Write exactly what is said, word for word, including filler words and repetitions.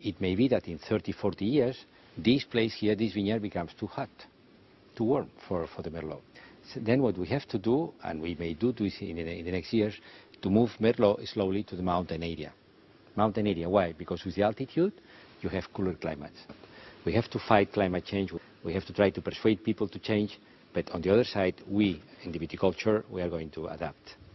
it may be that in thirty, forty years, this place here, this vineyard, becomes too hot, too warm for, for the Merlot. So then what we have to do, and we may do this in the, in the next years, to move Merlot slowly to the mountain area. Mountain area, why? Because with the altitude, you have cooler climates. We have to fight climate change. We have to try to persuade people to change. But on the other side, we, in the viticulture, we are going to adapt.